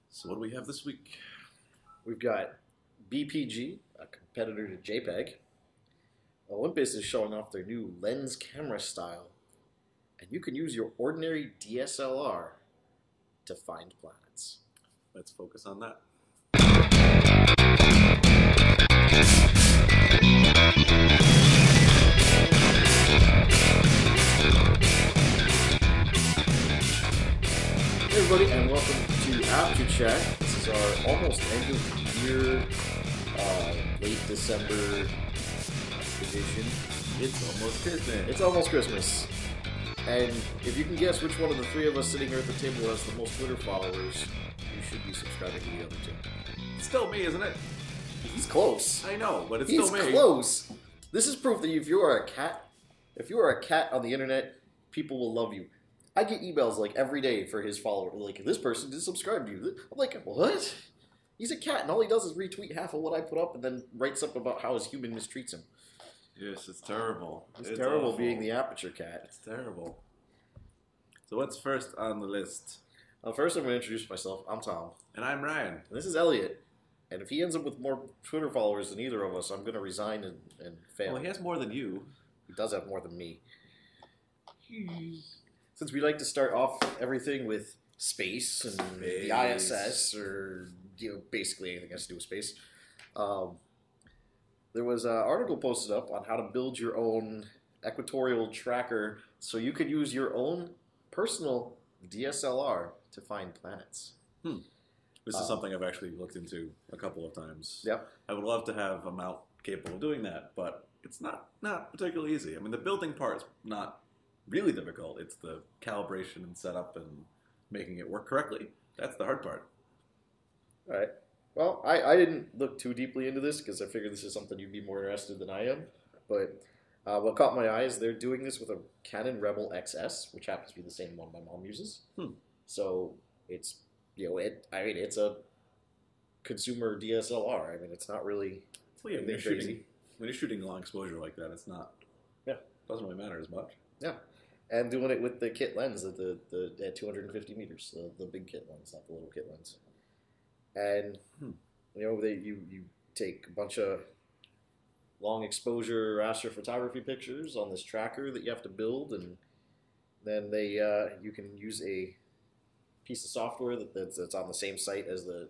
So what do we have this week? We've got BPG, a competitor to JPEG. Olympus is showing off their new lens camera style. And you can use your ordinary DSLR to find planets. Let's focus on that. Hey everybody, and welcome to Aperture. This is our almost end of year, late December edition. It's almost Christmas. It's almost Christmas. And if you can guess which one of the three of us sitting here at the table has the most Twitter followers, you should be subscribing to the other two. It's still me, isn't it? He's close. I know, but it's He's still me. close. This is proof that if you are a cat on the internet, people will love you. I get emails like every day for his follower, like, this person did subscribe to you. I'm like, what? He's a cat, and all he does is retweet half of what I put up and then writes up about how his human mistreats him. Yes, it's terrible. It's terrible awful. being the Aperture cat. It's terrible. So what's first on the list? First, I'm going to introduce myself. I'm Tom. And I'm Ryan. And this is Elliot. And if he ends up with more Twitter followers than either of us, I'm going to resign and fail. Well, he has more than you. He does have more than me. Since we like to start off everything with space and the ISS, or basically anything that has to do with space, there was an article posted up on how to build your own equatorial tracker so you could use your own personal DSLR to find planets. This is something I've actually looked into a couple of times. Yep. I would love to have a mount capable of doing that, but it's not particularly easy. I mean, the building part's not really difficult. It's the calibration and setup and making it work correctly. That's the hard part. All right. Well, I didn't look too deeply into this because I figured this is something you'd be more interested than I am. But what caught my eye is they're doing this with a Canon Rebel XS, which happens to be the same one my mom uses. So it's it's a consumer DSLR. I mean, it's not really Well, yeah, anything when you're shooting long exposure like that, it's not. Yeah. Doesn't really matter as much. Yeah, and doing it with the kit lens at at 250 meters, the big kit lens, not the little kit lens. And you take a bunch of long exposure astrophotography pictures on this tracker that you have to build, and then you can use a piece of software that's on the same site as the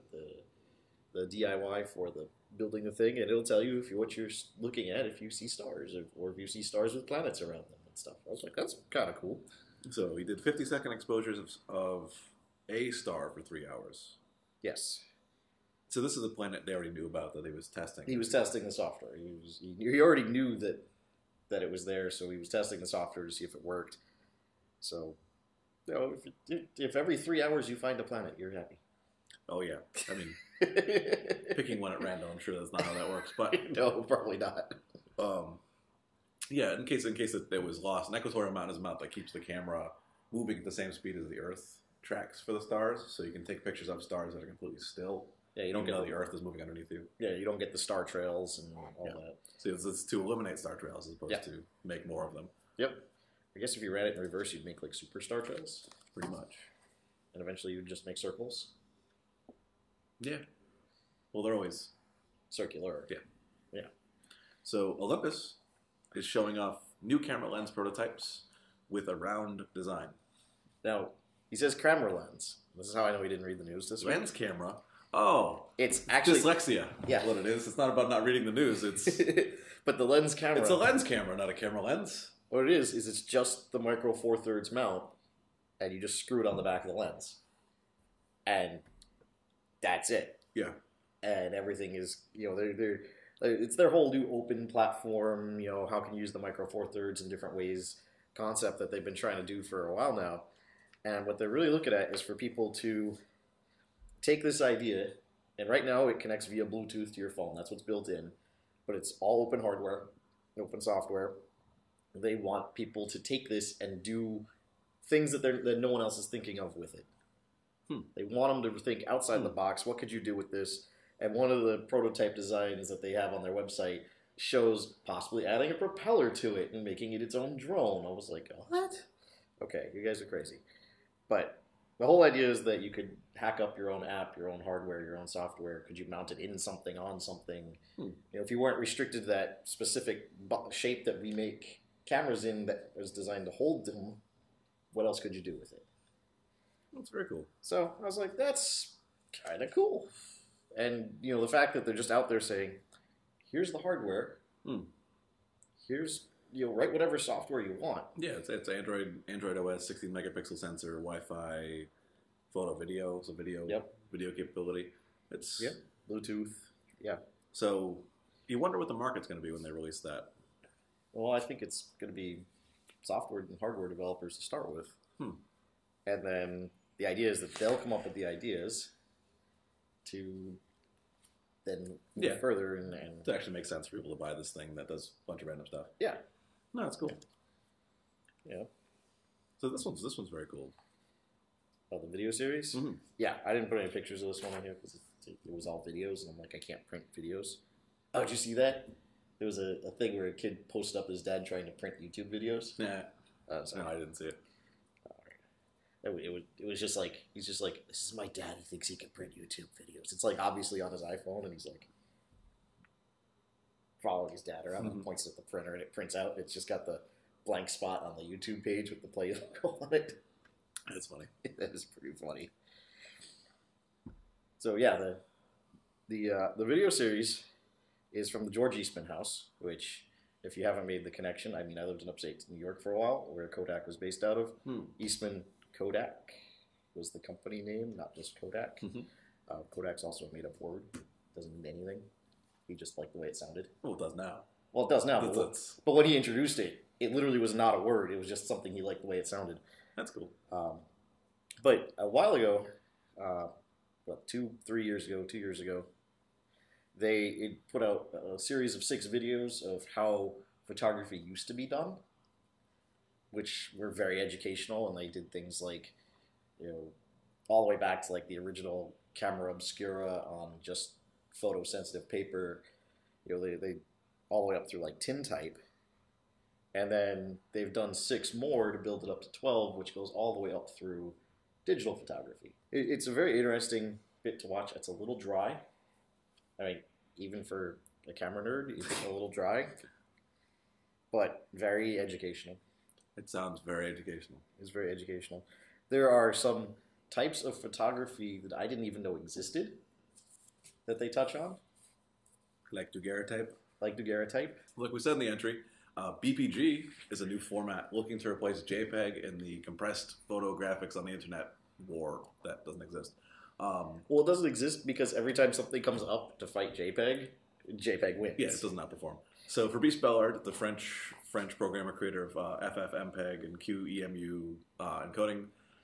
DIY for the building the thing, and it'll tell you what you're looking at, if you see stars, or if you see stars with planets around them and stuff. I was like, that's kind of cool. So he did 50-second exposures of a star for 3 hours. Yes. So this is a planet they already knew about that he was testing. He was testing the software. He already knew that it was there, so he was testing the software to see if it worked. So, if every 3 hours you find a planet, you're happy. Oh yeah, I mean, picking one at random. I'm sure that's not how that works, but no, probably not. Yeah, in case it was lost, an equatorial mount is a mount that keeps the camera moving at the same speed as the Earth tracks for the stars, so you can take pictures of stars that are completely still. Yeah, you don't get the Earth is moving underneath you. Yeah, you don't get the star trails and all that. So it's to eliminate star trails as opposed to make more of them. Yep. I guess if you ran it in reverse, you'd make like super star trails. Pretty much. And eventually you'd just make circles. Yeah. Well, they're always circular. Yeah. Yeah. So Olympus is showing off new camera lens prototypes with a round design. Now, he says camera lens. This is how I know he didn't read the news this week. Lens camera? Oh. It's actually dyslexia. Yeah. What it is. It's not about not reading the news. It's but the lens camera. It's a lens camera, not a camera lens. What it is it's just the micro 4/3 mount, and you just screw it on the back of the lens. And that's it. Yeah. And everything is, it's their whole new open platform, how can you use the micro 4/3 in different ways concept that they've been trying to do for a while now. And what they're really looking at is for people to take this idea, and right now it connects via Bluetooth to your phone. That's what's built in. But it's all open hardware, open software. They want people to take this and do things that no one else is thinking of with it. They want them to think outside the box. What could you do with this? And one of the prototype designs that they have on their website shows possibly adding a propeller to it and making it its own drone. I was like, what? Okay, you guys are crazy. But The whole idea is that you could hack up your own app, your own hardware, your own software. Could you mount it in something, on something? If you weren't restricted to that specific shape that we make cameras in that was designed to hold them, what else could you do with it? That's very cool. So I was like, that's kind of cool. And, the fact that they're just out there saying, here's the hardware. Here's, write whatever software you want. Yeah, it's Android OS, 16 megapixel sensor, Wi-Fi, photo, video, so video capability. It's Bluetooth. Yeah. So you wonder what the market's going to be when they release that. Well, I think it's going to be software and hardware developers to start with. And then the idea is that they'll come up with the ideas to then move further and to actually make sense for people to buy this thing that does a bunch of random stuff. Yeah. No, that's cool. Yeah. So this one's very cool. Oh, the video series? Mm-hmm. Yeah, I didn't put any pictures of this one on here because it was all videos, and I'm like, I can't print videos. Oh, did you see that? There was a thing where a kid posted up his dad trying to print YouTube videos. Yeah. No, I didn't see it. It was just like, he's just like, this is my dad. He thinks he can print YouTube videos. It's like obviously on his iPhone, and he's like following his dad around and points at the printer, and it prints out. It's just got the blank spot on the YouTube page with the Play logo on it. That's funny. That is pretty funny. So yeah, the video series is from the George Eastman House, which, if you haven't made the connection, I mean, I lived in upstate New York for a while, where Kodak was based out of. Eastman Kodak was the company name, not just Kodak. Kodak's also a made-up word. Doesn't mean anything. He just liked the way it sounded. Well, it does now. Well, it does now. But when he introduced it, it literally was not a word. It was just something he liked the way it sounded. That's cool. But a while ago, 2 years ago, they put out a series of 6 videos of how photography used to be done, which were very educational, and they did things like, all the way back to like the original camera obscura on just photosensitive paper, they all the way up through like tintype, and then they've done 6 more to build it up to 12, which goes all the way up through digital photography. It's a very interesting bit to watch. It's a little dry. I mean, even for a camera nerd, it's a little dry, but very educational. It sounds very educational. It's very educational. There are some types of photography that I didn't even know existed that they touch on. Like daguerreotype? Like daguerreotype. Like we said in the entry, BPG is a new format looking to replace JPEG in the compressed photo graphics on the internet war that doesn't exist. Well, it doesn't exist because every time something comes up to fight JPEG, JPEG wins. Yeah, it does not perform. So Fabrice Bellard, the French programmer creator of FFmpeg and QEMU encoding,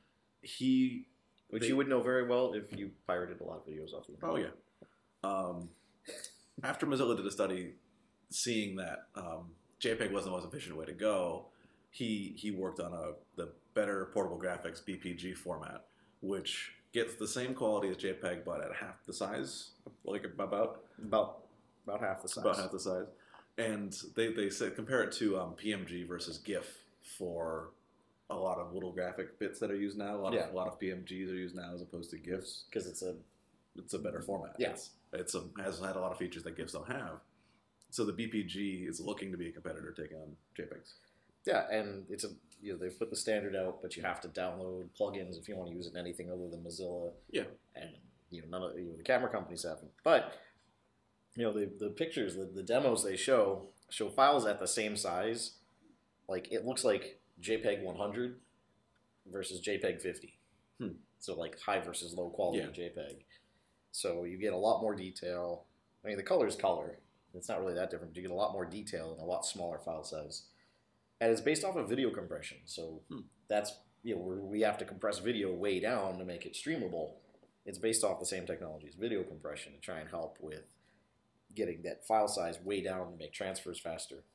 you would know very well if you pirated a lot of videos off the internet. Oh yeah. After Mozilla did a study seeing that JPEG wasn't the most efficient way to go, he worked on the better portable graphics BPG format, which gets the same quality as JPEG but at half the size, like about half the size. About half the size. And they said compare it to PMG versus GIF for a lot of little graphic bits that are used now. A lot of PMGs are used now as opposed to GIFs because it's a better format. Yes, has had a lot of features that GIFs don't have. So the BPG is looking to be a competitor taking on JPEGs. Yeah, and it's they've put the standard out, but you have to download plugins if you want to use it in anything other than Mozilla. Yeah, and none of the camera companies haven't, but. The pictures, the demos they show files at the same size. Like, it looks like JPEG 100 versus JPEG 50. So, like, high versus low quality JPEG. So, you get a lot more detail. I mean, the color is color. It's not really that different. But you get a lot more detail in a lot smaller file size. And it's based off of video compression. So, that's, where we have to compress video way down to make it streamable. It's based off the same technologies, video compression, to try and help with getting that file size way down to make transfers faster.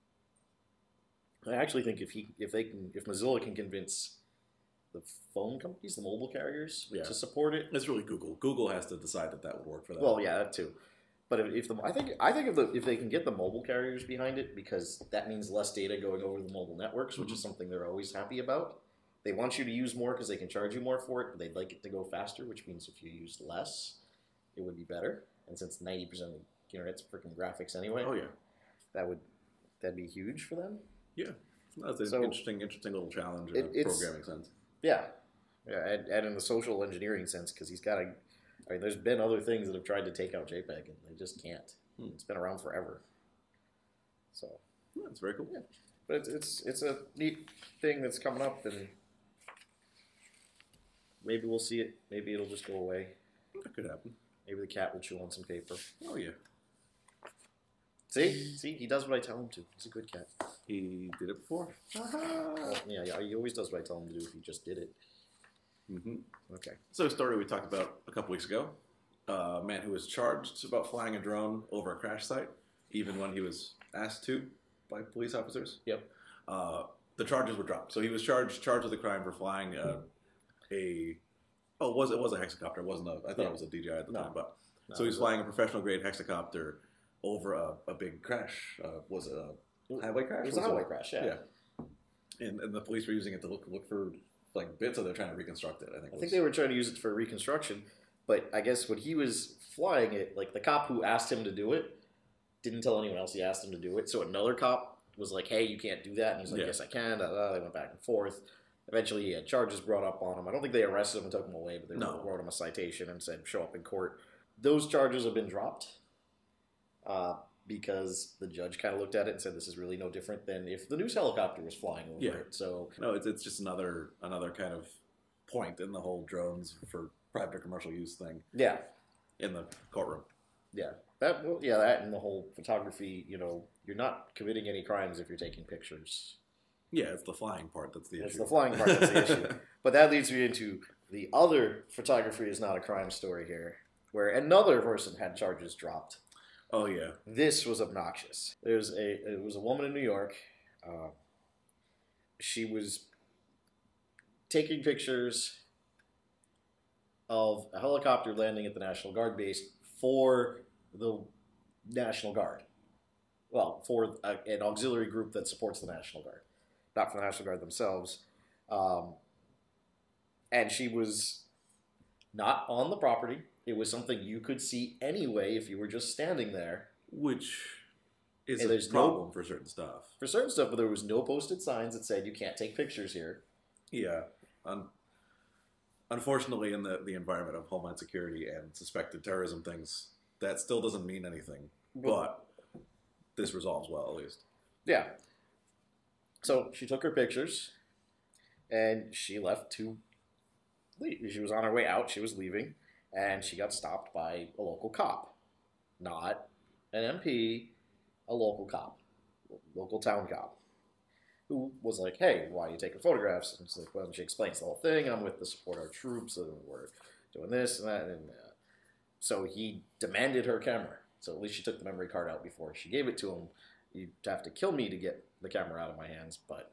I actually think if Mozilla can convince the phone companies, the mobile carriers, to support it, it's really Google. Google has to decide that would work for them. Well, yeah, that too. But I think if they can get the mobile carriers behind it, because that means less data going over the mobile networks, which is something they're always happy about. they want you to use more because they can charge you more for it, but they'd like it to go faster, which means if you used less, it would be better. And since 90% of the internet's freaking graphics anyway, Oh yeah, that'd be huge for them. yeah. That's an interesting little challenge in a programming sense. Yeah, and in the social engineering sense, because he's got there's been other things that have tried to take out JPEG, and they just can't. It's been around forever. So That's very cool. Yeah, but it's a neat thing that's coming up, and maybe we'll see it. Maybe it'll just go away. That could happen. Maybe the cat will chew on some paper. Oh yeah. See, he does what I tell him to. He's a good cat. He did it before. Well, yeah, he always does what I tell him to do if he just did it. Mm-hmm. Okay. So a story we talked about a couple weeks ago. A man who was charged about flying a drone over a crash site, even when he was asked to by police officers. Yep. The charges were dropped. So he was charged with a crime for flying it was a hexacopter. It wasn't I thought it was a DJI at the time, but so he was flying a professional grade hexacopter over a big crash. Was it a highway crash? It was a highway crash. Yeah. And the police were using it to look for like bits, so they're trying to reconstruct it. I think they were trying to use it for reconstruction, but I guess when he was flying it, like the cop who asked him to do it didn't tell anyone else he asked him to do it. So another cop was like, "Hey, you can't do that," and he's like, "Yes, I can." They went back and forth. Eventually, he had charges brought up on him. I don't think they arrested him and took him away, but they wrote him a citation and said, "Show up in court." Those charges have been dropped because the judge kind of looked at it and said, "This is really no different than if the news helicopter was flying over it." So no, it's just another kind of point in the whole drones for private or commercial use thing. Yeah, in the courtroom. Yeah, that and the whole photography. You're not committing any crimes if you're taking pictures. Yeah, it's the flying part that's the issue. It's the flying part that's the issue. But that leads me into the other photography is not a crime story here, where another person had charges dropped. Oh yeah, this was obnoxious. It was a woman in New York. She was taking pictures of a helicopter landing at the National Guard base for the National Guard. Well, for an auxiliary group that supports the National Guard, not for the National Guard themselves. And she was not on the property. It was something you could see anyway if you were just standing there. Which is a problem for certain stuff. For certain stuff, but there was no posted signs that said you can't take pictures here. Yeah. Unfortunately, in the environment of Homeland Security and suspected terrorism things, that still doesn't mean anything. But this resolves well, at least. Yeah. So she took her pictures, and she left to leave. She was on her way out. She was leaving, and she got stopped by a local cop. Not an MP, a local cop. Local town cop. Who was like, "Hey, why are you taking photographs?" And she's like, well, she explains the whole thing. I'm with to support our troops, and we're doing this and that. And so he demanded her camera. So at least she took the memory card out before she gave it to him. You'd have to kill me to get the camera out of my hands, but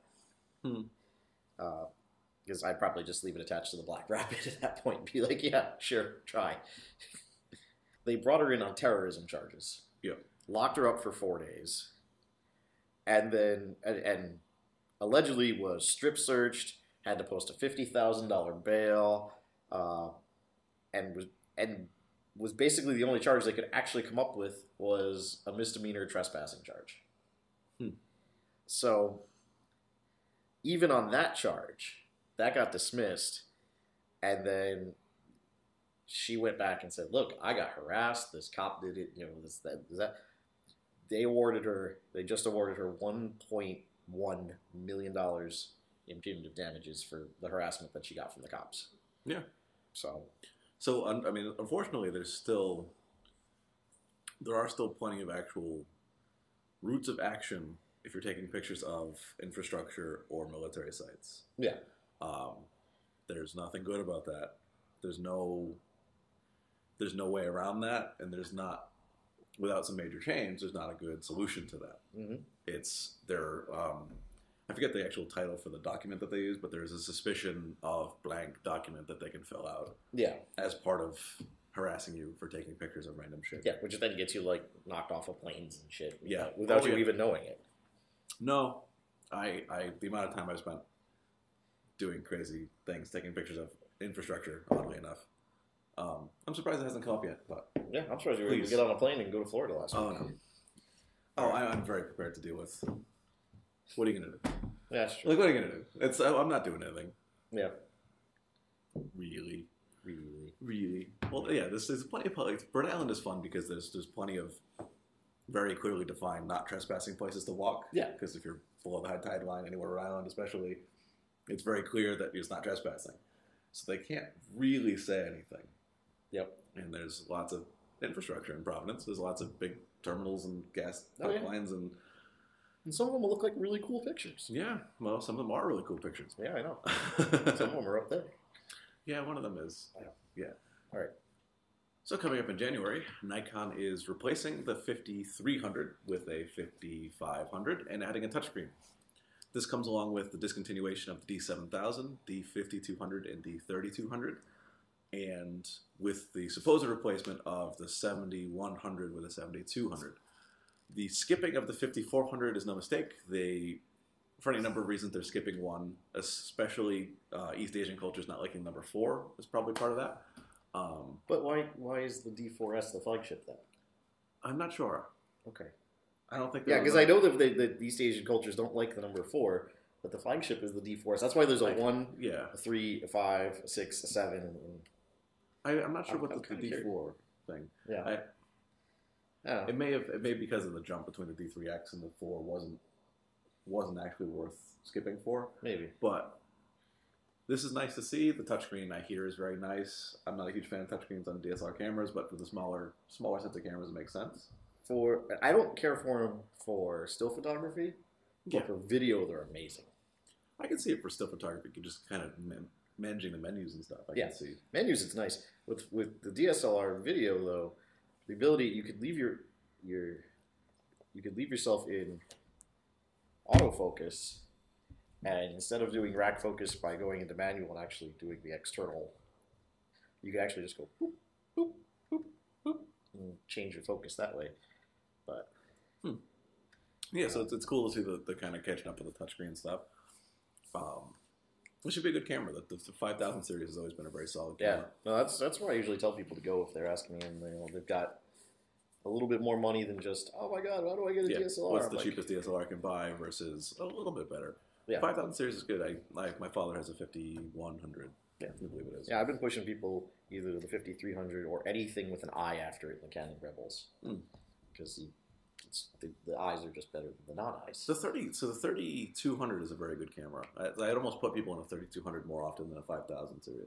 because I'd probably just leave it attached to the Black Rabbit at that point and be like, "Yeah, sure, try." They brought her in on terrorism charges. Yeah, locked her up for 4 days, and then and allegedly was strip searched, had to post a $50,000 bail, and was basically the only charge they could actually come up with was a misdemeanor trespassing charge. So even on that charge, that got dismissed, and then she went back and said, "Look, I got harassed. This cop did it. That." They just awarded her $1.1 million in punitive damages for the harassment that she got from the cops. Yeah. So I mean, unfortunately, there are still plenty of actual routes of action if you're taking pictures of infrastructure or military sites. Yeah. There's nothing good about that. There's no way around that, and without some major change, there's not a good solution to that. I forget the actual title for the document that they use, but there's a suspicion of blank document that they can fill out. Yeah. As part of harassing you for taking pictures of random shit. Yeah, which then gets you knocked off of planes and shit. Without you even knowing it. No, the amount of time I spent doing crazy things, taking pictures of infrastructure, oddly enough. I'm surprised it hasn't come up yet, but Yeah, I'm surprised you were able to get on a plane and go to Florida last week. oh no. Oh, I'm very prepared to deal with. What are you gonna do? Yeah, that's true. Like, what are you gonna do? I'm not doing anything. Yeah. Really. Well, yeah. There's plenty of like Bird Island is fun because there's plenty of very clearly defined not trespassing places to walk. Yeah. Because if you're below the high tide line anywhere Rhode Island, especially, it's very clear that it's not trespassing. So they can't really say anything. Yep. And there's lots of infrastructure in Providence. There's lots of big terminals and gas pipelines and some of them will look like really cool pictures. yeah. Well, some of them are really cool pictures. Yeah, I know. Some of them are up there. Yeah, one of them is. Yeah. All right. So coming up in January, Nikon is replacing the 5300 with a 5500 and adding a touchscreen. This comes along with the discontinuation of the D7000, the 5200, and the 3200, and with the supposed replacement of the 7100 with a 7200. The skipping of the 5400 is no mistake. For any number of reasons, they're skipping one, especially East Asian cultures not liking number 4 is probably part of that. But why is the D4S the flagship then? I'm not sure. Okay. I don't think. Yeah, because I know that the East Asian cultures don't like the number 4, but the flagship is the D4S. That's why there's a 1, a 3, a 5, a 6, a 7. I'm not sure what the D4 thing. Yeah. It may be because of the jump between the D3X and the 4 wasn't actually worth skipping for. Maybe. But this is nice to see. The touchscreen I hear is very nice. I'm not a huge fan of touchscreens on DSLR cameras, but for the smaller sets of cameras, it makes sense. I don't care for them for still photography, but for video, they're amazing. I can see it for still photography. You can just kind of managing the menus and stuff. I can see menus. It's nice with the DSLR video though. The ability you could leave yourself in autofocus, and instead of doing rack focus by going into manual and actually doing the external, you can actually just go boop boop boop boop and change your focus that way. But yeah, so it's cool to see the kind of catching up with the touchscreen stuff. It should be a good camera. The 5000 series has always been a very solid camera. Yeah, no, that's where I usually tell people to go if they're asking me, and they've got a little bit more money than just, oh my god, how do I get a DSLR? What's the cheapest DSLR I can buy versus a little bit better? Yeah, 5000 series is good. My father has a 5100. Yeah, I believe it is. Yeah, I've been pushing people either the 5300 or anything with an eye after it in the Canon Rebels, because the eyes are just better than the non-eyes. The 3200 is a very good camera. I'd almost put people in a 3200 more often than a 5000 series.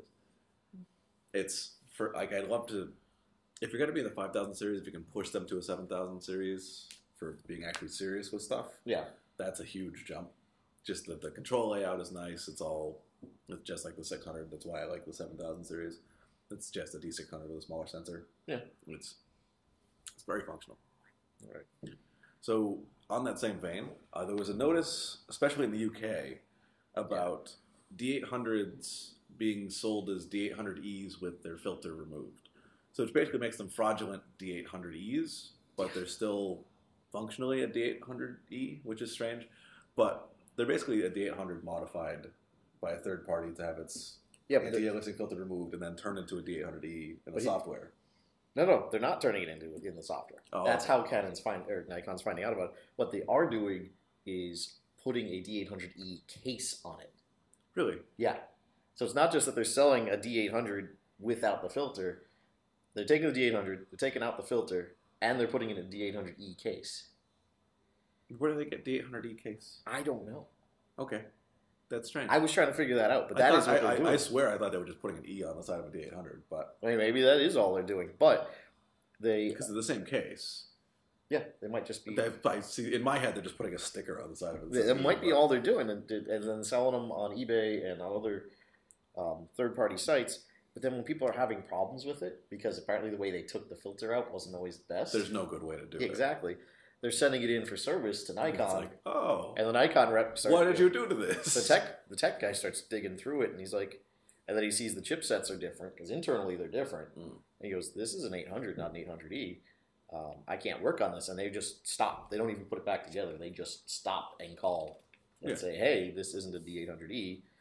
It's I'd love to. If you're going to be in the 5000 series, if you can push them to a 7000 series for being actually serious with stuff, that's a huge jump. Just the control layout is nice. It's just like the 600. That's why I like the 7000 series. It's just a D600 with a smaller sensor. Yeah, it's very functional. All right. So on that same vein, there was a notice, especially in the UK, about D800s being sold as D800Es with their filter removed. So it basically makes them fraudulent D800Es, but they're still functionally a D800E, which is strange. But they're basically a D800 modified by a third party to have its anti-aliasing filter removed and then turned into a D800E in the software. No, they're not turning it into in the software. Oh. That's how Nikon's finding out about it. What they are doing is putting a D800E case on it. Really? Yeah. So it's not just that they're selling a D800 without the filter. They're taking the D800, they're taking out the filter, and they're putting in a D800E case. Where do they get D800E case? I don't know. Okay. That's strange. I was trying to figure that out, but that is what they're doing. I swear I thought they were just putting an E on the side of a D800, but... I mean, maybe that is all they're doing, but they... Because of the same case. Yeah, they might just be... I see, in my head, they're just putting a sticker on the side of it. That might be all they're doing, and then selling them on eBay and on other third-party sites. But then when people are having problems with it, because apparently the way they took the filter out wasn't always the best. There's no good way to do it. Exactly. They're sending it in for service to Nikon. It's like, oh. And the Nikon rep starts... What did you do to this? The tech guy starts digging through it, and he's like... And then he sees the chipsets are different, because internally they're different. And he goes, this is an 800, not an 800E. I can't work on this. And they just stop. They don't even put it back together. They just stop and call and say, hey, this isn't a D800E.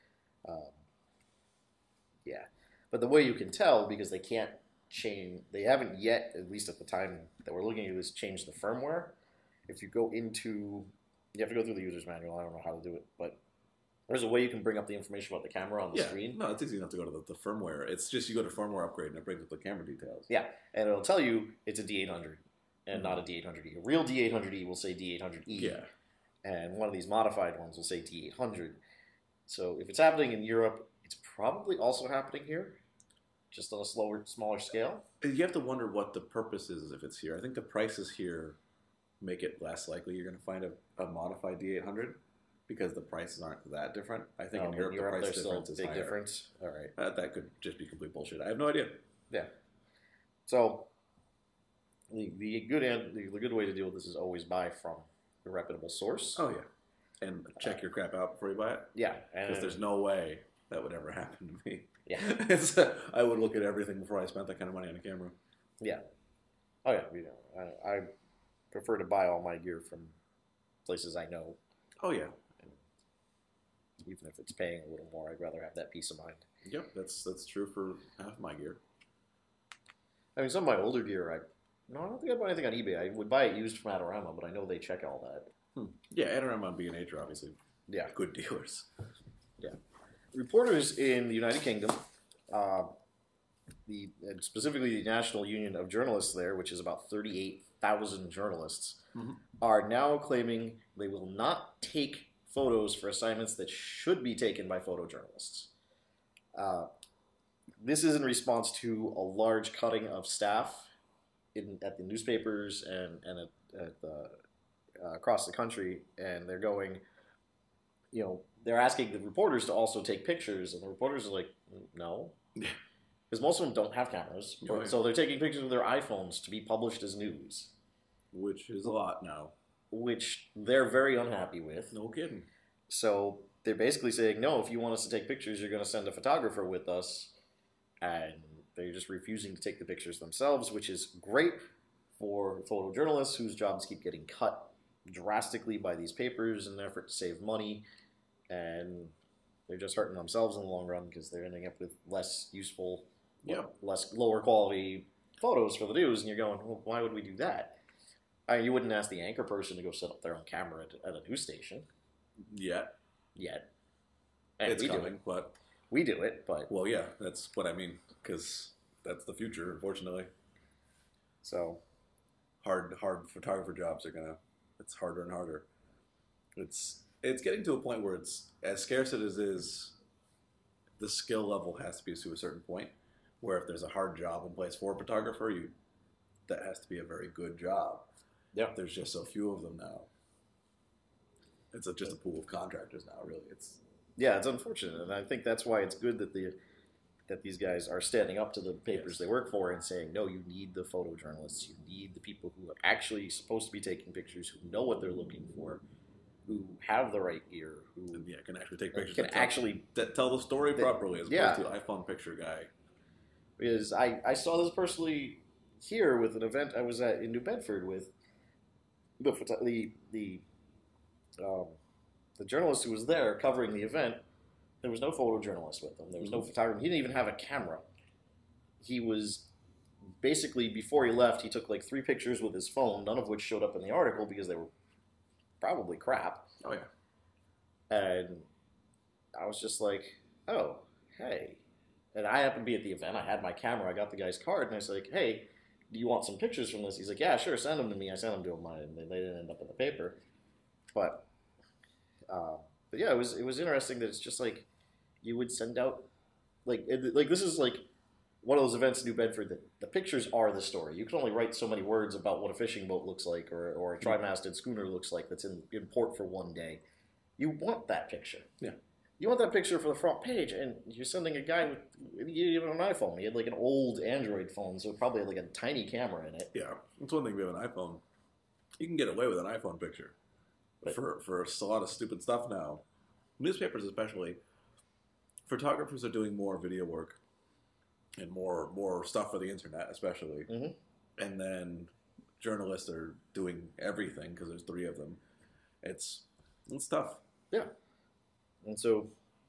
Um, yeah, but the way you can tell, because they can't change, they haven't yet, at least at the time that we're looking at this, changed the firmware. If you go into, you have to go through the user's manual. I don't know how to do it, but there's a way you can bring up the information about the camera on the screen. No, it's easy enough to go to the firmware. It's just you go to firmware upgrade and it brings up the camera details. Yeah, and it'll tell you it's a D800 and not a D800E. A real D800E will say D800E. Yeah. And one of these modified ones will say D800. So if it's happening in Europe, it's probably also happening here, just on a smaller scale. You have to wonder what the purpose is if it's here. I think the prices here make it less likely you're going to find a modified D800 because the prices aren't that different. I think in Europe the price difference is big higher. Difference. All right. That could just be complete bullshit. I have no idea. Yeah. So the good way to deal with this is always buy from a reputable source. Oh yeah, and check your crap out before you buy it. Yeah, because there's no way that would ever happen to me. Yeah, I would look at everything before I spent that kind of money on a camera. Yeah. Oh yeah. You know, I prefer to buy all my gear from places I know. Oh yeah. And even if it's paying a little more, I'd rather have that peace of mind. Yep, that's true for half my gear. I mean, some of my older gear, I don't think I'd buy anything on eBay. I would buy it used from Adorama, but I know they check all that. Yeah, Adorama and B&H are obviously good dealers. Yeah. Reporters in the United Kingdom, specifically the National Union of Journalists there, which is about 38,000 journalists, are now claiming they will not take photos for assignments that should be taken by photojournalists. This is in response to a large cutting of staff at the newspapers and at the, across the country, and they're going, they're asking the reporters to also take pictures, and the reporters are like, no. Because most of them don't have cameras, so they're taking pictures with their iPhones to be published as news. Which is a lot now. Which they're very unhappy with. No kidding. So they're basically saying, no, if you want us to take pictures, you're going to send a photographer with us. And they're just refusing to take the pictures themselves, which is great for photojournalists whose jobs keep getting cut drastically by these papers in an effort to save money. And they're just hurting themselves in the long run because they're ending up with less useful, lower quality photos for the news. And you're going, well, why would we do that? You wouldn't ask the anchor person to go set up their own camera at a news station. Yet. And it's coming, but... We do it, but... Well, yeah, that's what I mean, because that's the future, unfortunately. So... Hard photographer jobs are gonna... It's harder and harder. It's getting to a point where it's... As scarce as it is, the skill level has to be to a certain point, where if there's a hard job in place for a photographer, that has to be a very good job. Yeah. There's just so few of them now. It's just a pool of contractors now, really. Yeah, it's unfortunate, and I think that's why it's good that these guys are standing up to the papers they work for and saying, no, you need the photojournalists, you need the people who are actually supposed to be taking pictures, who know what they're looking for, who have the right gear, who can actually take pictures, that tell the story properly, as opposed to iPhone picture guy. Because I saw this personally here with an event I was at in New Bedford with the journalist who was there covering the event. There was no photojournalist with him. There was no photographer. He didn't even have a camera. He was basically, before he left, he took like 3 pictures with his phone, none of which showed up in the article because they were probably crap. Oh, yeah. And I was just like, oh, hey. And I happened to be at the event. I had my camera. I got the guy's card, and I was like, hey, do you want some pictures from this? He's like, yeah, sure, send them to me. I sent them to him, and they didn't end up in the paper. But yeah, it was interesting that it's just like you would send out like this is like one of those events in New Bedford that the pictures are the story. You can only write so many words about what a fishing boat looks like or a tri-masted schooner looks like that's in port for one day. You want that picture. Yeah. You want that picture for the front page, and you're sending a guy with even an iPhone. He had like an old Android phone, so it probably had like a tiny camera in it. Yeah, that's one thing we have an iPhone. You can get away with an iPhone picture. But for a lot of stupid stuff now, newspapers especially, photographers are doing more video work and more stuff for the internet especially. Mm-hmm. And then journalists are doing everything because there's 3 of them. It's tough. Yeah. And so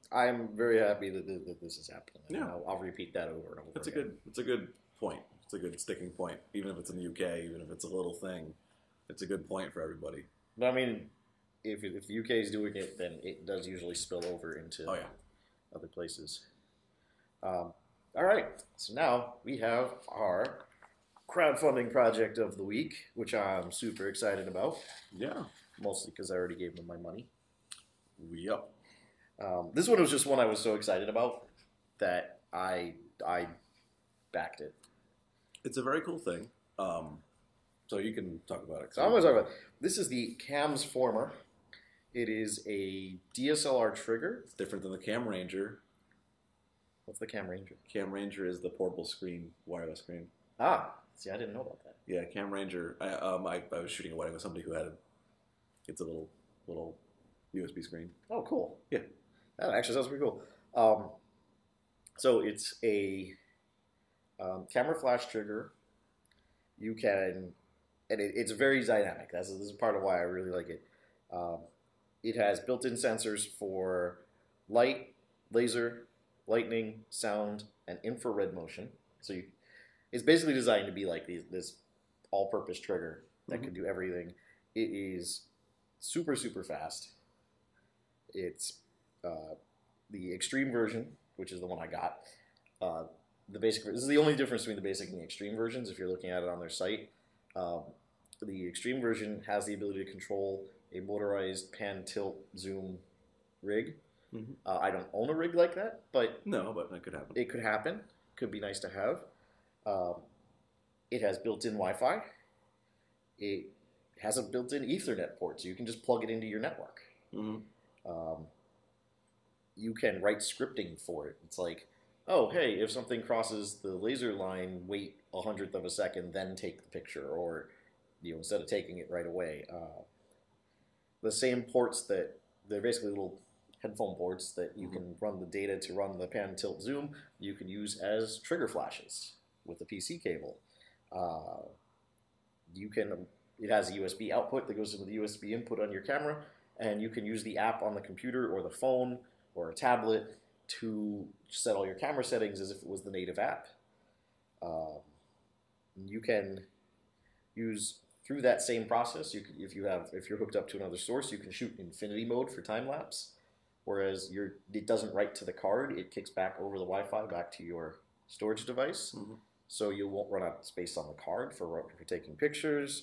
I'm very happy that this is happening. Yeah. I'll repeat that over and over. It's again. a good point. It's a good sticking point. Even if it's in the UK, even if it's a little thing, it's a good point for everybody. But I mean, if the UK is doing it, then it does usually spill over into other places. All right, so now we have our crowdfunding project of the week, which I'm super excited about. Yeah. Mostly because I already gave them my money. Yep. This one was just one I was so excited about that I backed it. It's a very cool thing. So you can talk about it. So I'm going to talk about it. This is the CamsFormer. It is a DSLR trigger. It's different than the Cam Ranger. What's the Cam Ranger? Cam Ranger is the portable screen, wireless screen. Ah, see, I didn't know about that. Yeah, Cam Ranger. I was shooting a wedding with somebody who had it's a little USB screen. Oh, cool. Yeah, that actually sounds pretty cool. So it's a camera flash trigger. You can, and it's very dynamic. This is part of why I really like it. It has built-in sensors for light, laser, lightning, sound, and infrared motion. So it's basically designed to be like this all-purpose trigger that can do everything. It is super, super fast. It's the extreme version, which is the one I got. This is the only difference between the basic and the extreme versions if you're looking at it on their site. The extreme version has the ability to control a motorized pan, tilt, zoom rig. I don't own a rig like that, but but that could happen. It could happen. Could be nice to have. It has built-in Wi-Fi. It has a built-in Ethernet port, so you can just plug it into your network. You can write scripting for it. It's like, oh, hey, if something crosses the laser line, wait 1/100th of a second, then take the picture, or instead of taking it right away. The same ports they're basically little headphone ports that you can run the data to run the pan, tilt, zoom. You can use as trigger flashes with the PC cable. It has a USB output that goes into the USB input on your camera, and you can use the app on the computer or the phone or a tablet to set all your camera settings as if it was the native app. You can use through that same process. If you're hooked up to another source, you can shoot infinity mode for time lapse. Whereas it doesn't write to the card, it kicks back over the Wi-Fi back to your storage device, so you won't run out of space on the card for taking pictures.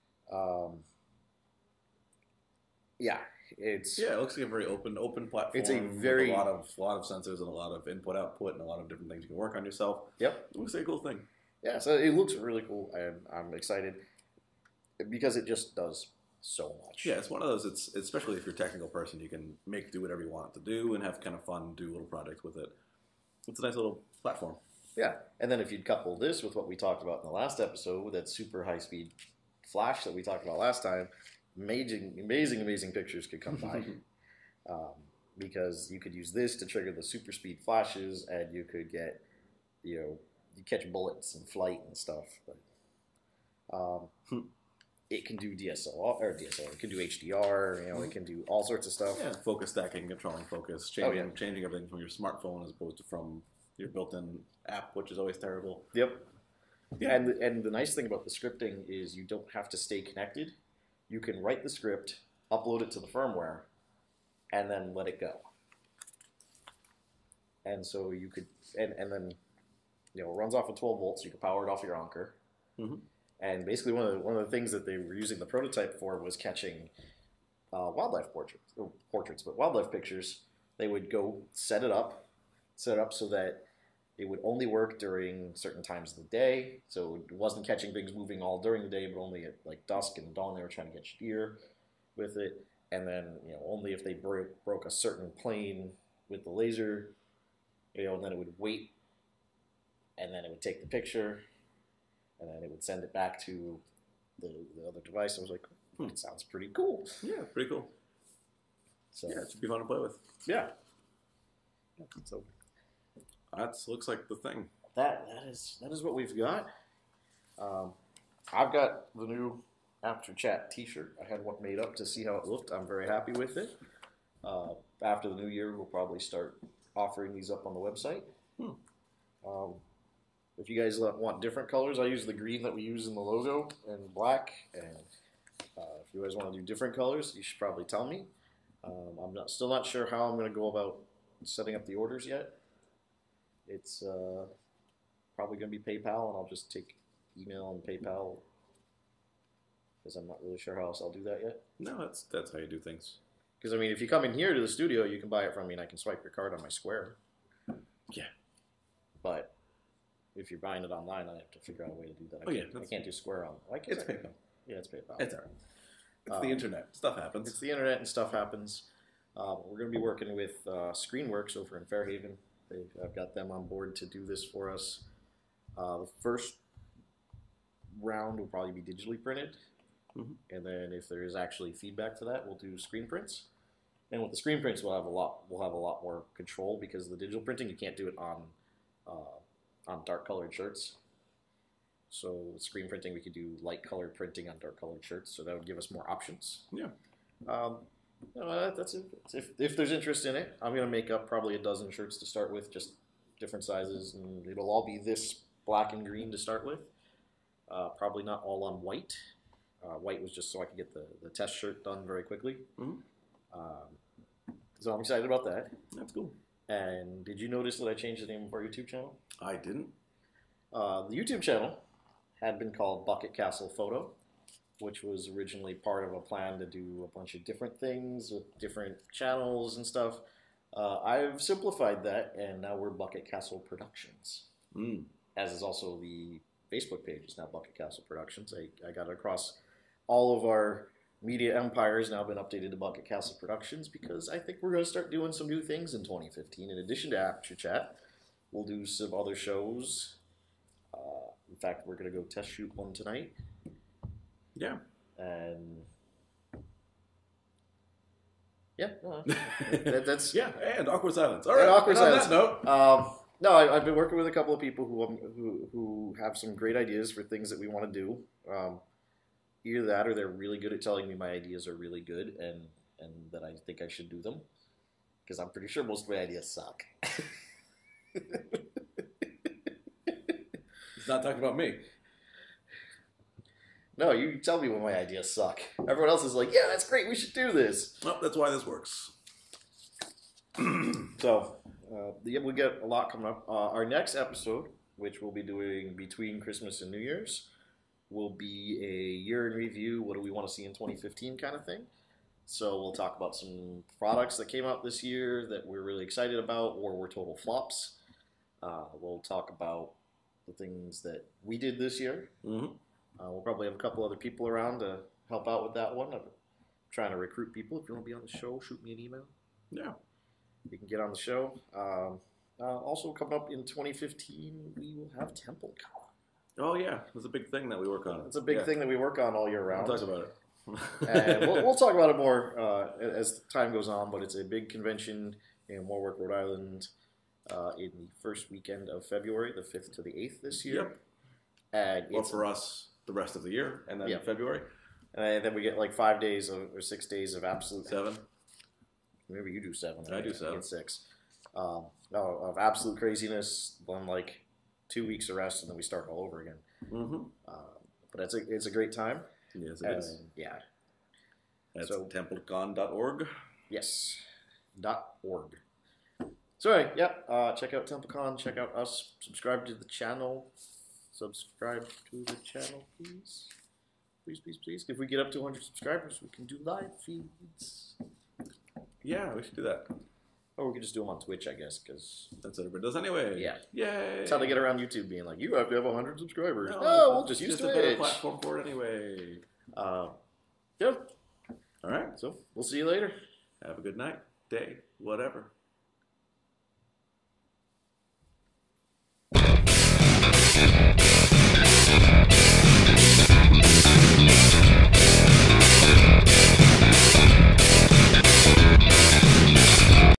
It looks like a very open platform. It's a with a lot of sensors and a lot of input output and a lot of different things you can work on yourself. Yep, it looks like a cool thing. Yeah, so it looks really cool, and I'm excited because it just does so much. Yeah, it's one of those. It's especially if you're a technical person, you can do whatever you want it to do and have kind of fun, do little projects with it. It's a nice little platform. Yeah, and then if you'd couple this with what we talked about in the last episode, with that super high-speed flash that we talked about last time, amazing pictures could come by. Because you could use this to trigger the super speed flashes, and you could get, you catch bullets in flight and stuff. But it can do DSLR. It can do HDR. It can do all sorts of stuff. Yeah, focus stacking, controlling focus, changing everything from your smartphone as opposed to from your built-in app, which is always terrible. Yep. Yeah. And the nice thing about the scripting is you don't have to stay connected. You can write the script, upload it to the firmware, and then let it go. And so you could, and then, it runs off of 12 volts. So you can power it off your Anker. And basically, one of the things that they were using the prototype for was catching wildlife portraits, but wildlife pictures. They would go set it up so that it would only work during certain times of the day. So it wasn't catching things moving all during the day, but only at like dusk and dawn they were trying to catch deer with it. And then only if they broke a certain plane with the laser, and then it would wait, and then it would take the picture. And then it would send it back to the other device. I was like, it sounds pretty cool. Yeah, pretty cool. So yeah, it should be fun to play with. Yeah. So that looks like the thing. That is what we've got. I've got the new Aperture Chat T-shirt. I had one made up to see how it looked. I'm very happy with it. After the new year, we'll probably start offering these up on the website. If you guys want different colors, I use the green that we use in the logo and black. And if you guys want to do different colors, you should probably tell me. I'm still not sure how I'm going to go about setting up the orders yet. It's probably going to be PayPal, and I'll just take email and PayPal because I'm not really sure how else I'll do that yet. No, that's how you do things. Because, I mean, if you come in here to the studio, you can buy it from me and I can swipe your card on my Square. Yeah. But if you're buying it online, I have to figure out a way to do that. I can't do Square on. It's PayPal. Yeah, it's PayPal. It's all right. It's the internet. Stuff happens. It's the internet and stuff happens. We're going to be working with Screenworks over in Fairhaven. I've got them on board to do this for us. The first round will probably be digitally printed. And then if there is actually feedback to that, we'll do screen prints. And with the screen prints, we'll have a lot more control because the digital printing, you can't do it on dark colored shirts. So with screen printing, we could do light colored printing on dark colored shirts. So that would give us more options. Yeah. That's it. If there's interest in it, I'm gonna make up probably a dozen shirts to start with, just different sizes, and it'll all be this black and green to start with. Probably not all on white. White was just so I could get the test shirt done very quickly. So I'm excited about that. That's cool. And did you notice that I changed the name of our YouTube channel? I didn't. The YouTube channel had been called Bucket Castle Photo, which was originally part of a plan to do a bunch of different things with different channels and stuff. I've simplified that, and now we're Bucket Castle Productions. As is also the Facebook page is now Bucket Castle Productions. I got it across all of our media empires now been updated to Bucket Castle Productions because I think we're going to start doing some new things in 2015. In addition to Aperture Chat, we'll do some other shows. In fact, we're going to go test shoot one tonight. Yeah. And yeah, that's yeah. And awkward silence. All right. Awkward silence. On that note, no, I've been working with a couple of people who have some great ideas for things that we want to do. Either that, or they're really good at telling me my ideas are really good, and that I think I should do them. Because I'm pretty sure most of my ideas suck. He's not talking about me. No, you tell me when my ideas suck. Everyone else is like, yeah, that's great, we should do this. Well, that's why this works. So, we get a lot coming up. Our next episode, which we'll be doing between Christmas and New Year's, will be a year in review, what do we want to see in 2015 kind of thing. So we'll talk about some products that came out this year that we're really excited about or were total flops. We'll talk about the things that we did this year. We'll probably have a couple other people around to help out with that one. I'm trying to recruit people. If you want to be on the show, shoot me an email. Yeah. You can get on the show. Also coming up in 2015, we will have Temple Con. Oh, yeah. It's a big thing that we work on. It's a big thing that we work on all year round. We'll talk about it. And we'll talk about it more as time goes on, but it's a big convention in Warwick, Rhode Island in the first weekend of February, the 5th to the 8th this year. Yep. And well, for us, the rest of the year, and then February. And then we get like 5 days or 6 days of absolute... 7. Maybe you do 7. I do 7. I get 6. Of absolute craziness, then like 2 weeks of rest, and then we start all over again. But it's a great time. Yes, it is. Yeah. That's templecon.org. Yes. .org. So anyway, check out TempleCon, check out us, subscribe to the channel. Subscribe to the channel, please. Please, please, please. If we get up to 100 subscribers, we can do live feeds. Yeah, we should do that. Or we could just do them on Twitch, I guess, because... That's what everybody does anyway. Yeah. Yay! That's how they get around YouTube being like, you have to have 100 subscribers. No, we'll just use Twitch. It's a better platform for it anyway. Yeah. All right. So, we'll see you later. Have a good night, day, whatever.